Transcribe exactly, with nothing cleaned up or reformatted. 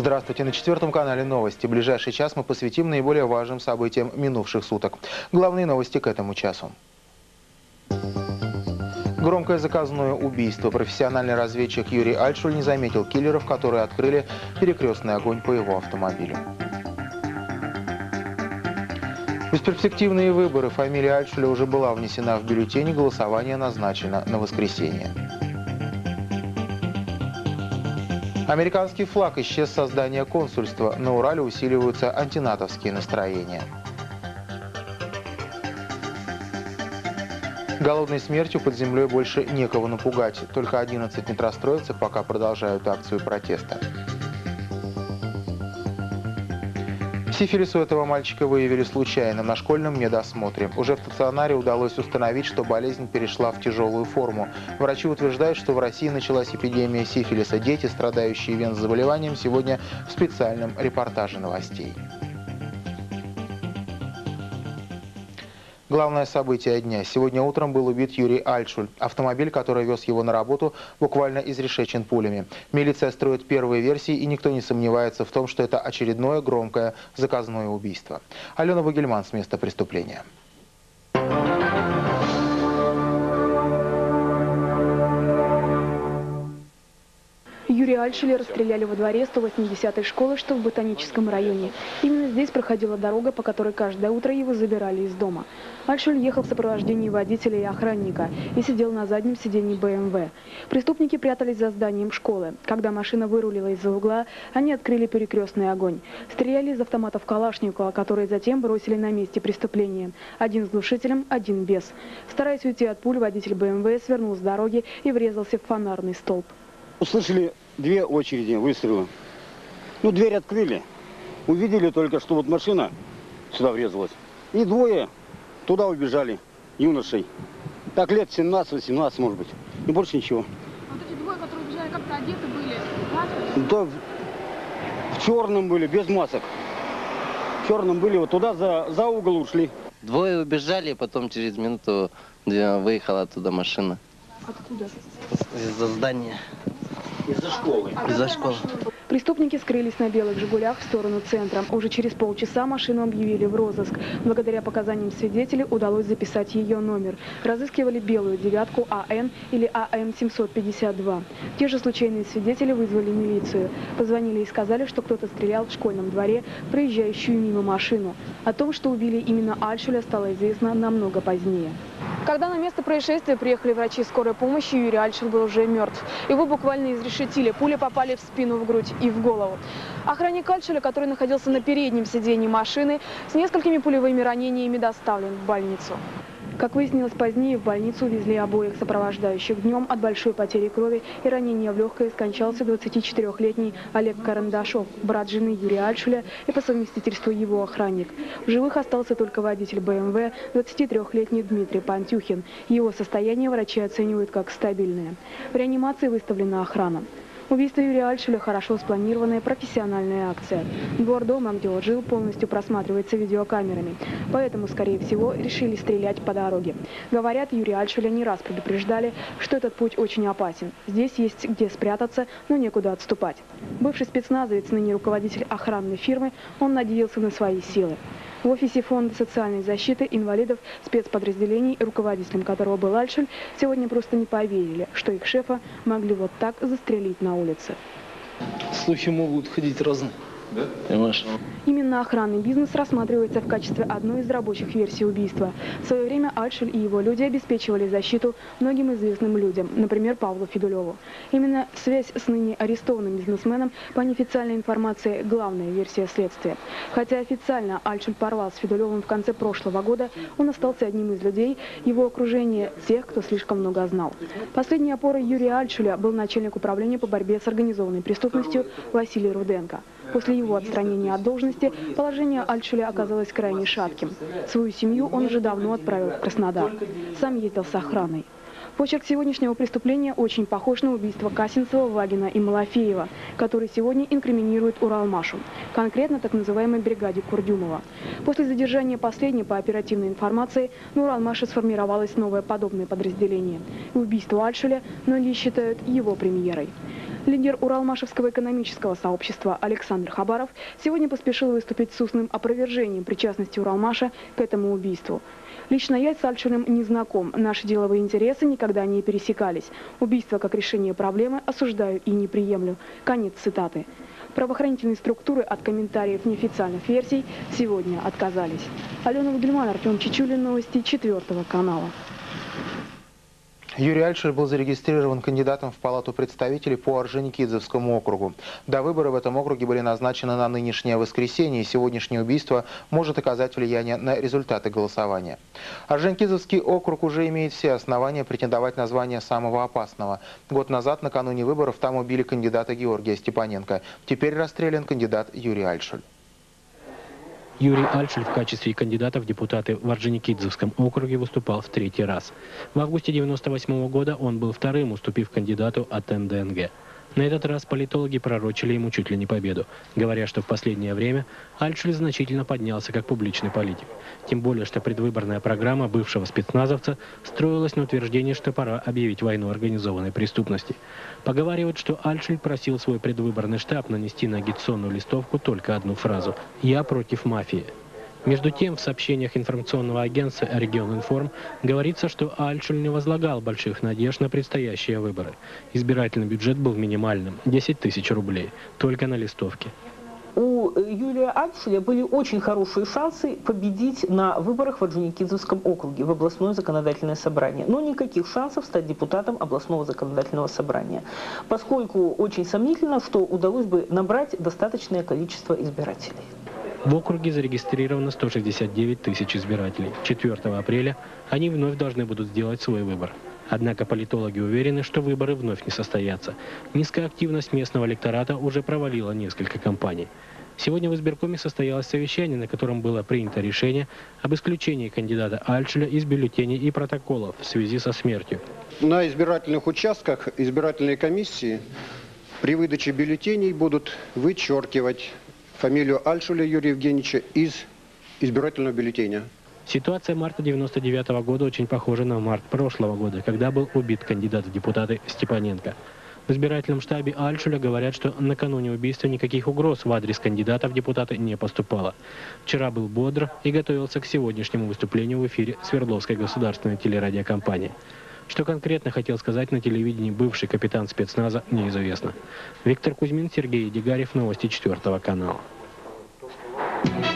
Здравствуйте, на четвертом канале новости. В ближайший час мы посвятим наиболее важным событиям минувших суток. Главные новости к этому часу. Громкое заказное убийство. Профессиональный разведчик Юрий Альтшуль не заметил киллеров, которые открыли перекрестный огонь по его автомобилю. Бесперспективные выборы. Фамилия Альтшуля уже была внесена в бюллетень, голосование назначено на воскресенье. Американский флаг исчез со здания консульства. На Урале усиливаются антинатовские настроения. Голодной смертью под землей больше некого напугать. Только одиннадцать метростроевцев пока продолжают акцию протеста. Сифилис у этого мальчика выявили случайно на школьном медосмотре. Уже в стационаре удалось установить, что болезнь перешла в тяжелую форму. Врачи утверждают, что в России началась эпидемия сифилиса. Дети, страдающие вен-заболеванием, сегодня в специальном репортаже новостей. Главное событие дня. Сегодня утром был убит Юрий Альтшуль. Автомобиль, который вез его на работу, буквально изрешечен пулями. Милиция строит первые версии, и никто не сомневается в том, что это очередное громкое заказное убийство. Алена Вагельман с места преступления. Юрия Альтшуля расстреляли во дворе сто восьмидесятой школы, что в Ботаническом районе. Именно здесь проходила дорога, по которой каждое утро его забирали из дома. Альтшуль ехал в сопровождении водителя и охранника и сидел на заднем сидении бэ эм вэ. Преступники прятались за зданием школы. Когда машина вырулила из-за угла, они открыли перекрестный огонь. Стреляли из автоматов Калашникова, которые затем бросили на месте преступления. Один с глушителем, один без. Стараясь уйти от пуль, водитель бэ эм вэ свернул с дороги и врезался в фонарный столб. Услышали две очереди выстрела. Ну, дверь открыли. Увидели только, что вот машина сюда врезалась. И двое туда убежали, юношей. Так лет семнадцать-восемнадцать, может быть. И больше ничего. А вот эти двое, которые убежали, как-то одеты были? Маски? Да, в, в черном были, без масок. В черном были, вот туда за, за угол ушли. Двое убежали, потом через минуту выехала оттуда машина. Откуда? Из-за здания. Из-за школы. А Из-за школы. Преступники скрылись на белых «Жигулях» в сторону центра. Уже через полчаса машину объявили в розыск. Благодаря показаниям свидетелей удалось записать ее номер. Разыскивали белую девятку а эн или а эм семьсот пятьдесят два. Те же случайные свидетели вызвали милицию. Позвонили и сказали, что кто-то стрелял в школьном дворе в проезжающую мимо машину. О том, что убили именно Альтшуля, стало известно намного позднее. Когда на место происшествия приехали врачи скорой помощи, Юрий Альтшуль был уже мертв. Его буквально изрешетили. Пули попали в спину, в грудь и в голову. Охранник Альтшуля, который находился на переднем сидении машины, с несколькими пулевыми ранениями доставлен в больницу. Как выяснилось позднее, в больницу увезли обоих сопровождающих. Днем от большой потери крови и ранения в легкое скончался двадцатичетырёхлетний Олег Карандашов, брат жены Юрия Альтшуля и по совместительству его охранник. В живых остался только водитель бэ эм вэ, двадцатитрёхлетний Дмитрий Пантюхин. Его состояние врачи оценивают как стабильное. В реанимации выставлена охрана. Убийство Юрия Альтшуля – хорошо спланированная профессиональная акция. Двор дома, где он жил, полностью просматривается видеокамерами. Поэтому, скорее всего, решили стрелять по дороге. Говорят, Юрия Альтшуля не раз предупреждали, что этот путь очень опасен. Здесь есть где спрятаться, но некуда отступать. Бывший спецназовец, ныне руководитель охранной фирмы, он надеялся на свои силы. В офисе Фонда социальной защиты инвалидов спецподразделений, руководителем которого был Альтшуль, сегодня просто не поверили, что их шефа могли вот так застрелить на улице. Слухи могут ходить разные. Да? Понимаешь? Именно охранный бизнес рассматривается в качестве одной из рабочих версий убийства. В свое время Альтшуль и его люди обеспечивали защиту многим известным людям, например, Павлу Федулеву. Именно связь с ныне арестованным бизнесменом, по неофициальной информации, главная версия следствия. Хотя официально Альтшуль порвал с Федулевым в конце прошлого года, он остался одним из людей его окружения, тех, кто слишком много знал. Последней опорой Юрия Альтшуля был начальник управления по борьбе с организованной преступностью Василий Руденко. После его отстранения от должности положение Альтшуля оказалось крайне шатким. Свою семью он уже давно отправил в Краснодар. Сам ездил с охраной. Почерк сегодняшнего преступления очень похож на убийство Касинцева, Вагина и Малафеева, которые сегодня инкриминируют Уралмашу, конкретно так называемой бригаде Курдюмова. После задержания последней, по оперативной информации, на Уралмаше сформировалось новое подобное подразделение. И убийство Альтшуля многие считают его премьерой. Лидер Уралмашевского экономического сообщества Александр Хабаров сегодня поспешил выступить с устным опровержением причастности Уралмаша к этому убийству. Лично я с Альтшулем не знаком, наши деловые интересы никогда не пересекались. Убийство как решение проблемы осуждаю и не приемлю. Конец цитаты. Правоохранительные структуры от комментариев неофициальных версий сегодня отказались. Алена Вагельман, Артем Чичулин, новости четвертого канала. Юрий Альтшуль был зарегистрирован кандидатом в Палату представителей по Орджоникидзевскому округу. До выборы в этом округе были назначены на нынешнее воскресенье, и сегодняшнее убийство может оказать влияние на результаты голосования. Орджоникидзевский округ уже имеет все основания претендовать на звание самого опасного. Год назад, накануне выборов, там убили кандидата Георгия Степаненко. Теперь расстрелян кандидат Юрий Альтшуль. Юрий Альтшуль в качестве кандидата в депутаты в Орджоникидзевском округе выступал в третий раз. В августе девяносто восьмого года он был вторым, уступив кандидату от эн дэ эн гэ. На этот раз политологи пророчили ему чуть ли не победу, говоря, что в последнее время Альтшуль значительно поднялся как публичный политик. Тем более, что предвыборная программа бывшего спецназовца строилась на утверждении, что пора объявить войну организованной преступности. Поговаривают, что Альтшуль просил свой предвыборный штаб нанести на агитационную листовку только одну фразу «Я против мафии». Между тем, в сообщениях информационного агентства «Регион-Информ» говорится, что Альтшуль не возлагал больших надежд на предстоящие выборы. Избирательный бюджет был минимальным – десять тысяч рублей, только на листовке. У Юрия Альтшуля были очень хорошие шансы победить на выборах в Орджоникидзевском округе, в областное законодательное собрание. Но никаких шансов стать депутатом областного законодательного собрания, поскольку очень сомнительно, что удалось бы набрать достаточное количество избирателей. В округе зарегистрировано сто шестьдесят девять тысяч избирателей. четвёртого апреля они вновь должны будут сделать свой выбор. Однако политологи уверены, что выборы вновь не состоятся. Низкая активность местного электората уже провалила несколько кампаний. Сегодня в избиркоме состоялось совещание, на котором было принято решение об исключении кандидата Альтшуля из бюллетеней и протоколов в связи со смертью. На избирательных участках избирательные комиссии при выдаче бюллетеней будут вычеркивать фамилию Альтшуля Юрия Евгеньевича из избирательного бюллетеня. Ситуация марта девяносто девятого года очень похожа на март прошлого года, когда был убит кандидат в депутаты Степаненко. В избирательном штабе Альтшуля говорят, что накануне убийства никаких угроз в адрес кандидата в депутаты не поступало. Вчера был бодр и готовился к сегодняшнему выступлению в эфире Свердловской государственной телерадиокомпании. Что конкретно хотел сказать на телевидении бывший капитан спецназа, неизвестно. Виктор Кузьмин, Сергей Едигарев, новости четвертого канала.